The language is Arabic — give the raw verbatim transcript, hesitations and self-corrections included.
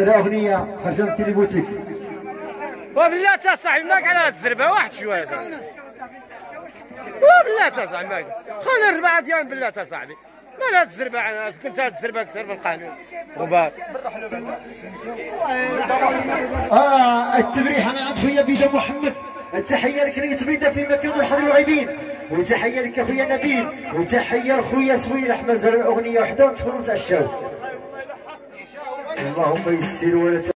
زرا اغنيه خرجت تليبوتيك وبالله تا صاحبي ماك على الزربه واحد شويه وبالله تا صاحبي ماك خلي الربعه ديال بالله تا صاحبي ما لا الزربه كنت هاد الزربه اكثر من القانون غبار. اه التبريحه مع خويا بيدا محمد. التحيه لكريت بيدا في مكان الحضر اللاعبين، وتحيه لك خويا نبيل، وتحيه لخويا سويل احمد. زر اغنيه وحده وندخلوا نتعشاو. اللهم يستر ولا